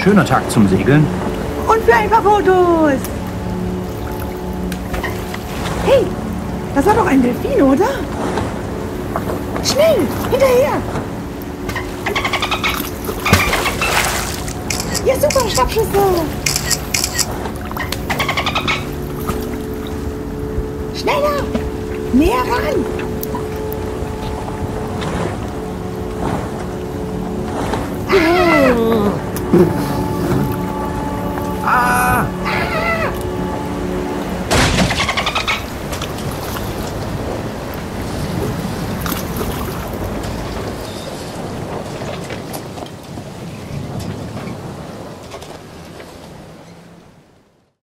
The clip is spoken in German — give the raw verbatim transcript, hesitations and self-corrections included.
schöner Tag zum Segeln. Und für ein paar Fotos. Hey, das war doch ein Delfin, oder? Schnell, hinterher. Ja, super, Schnappschüsse. Schneller, näher ran. Oh.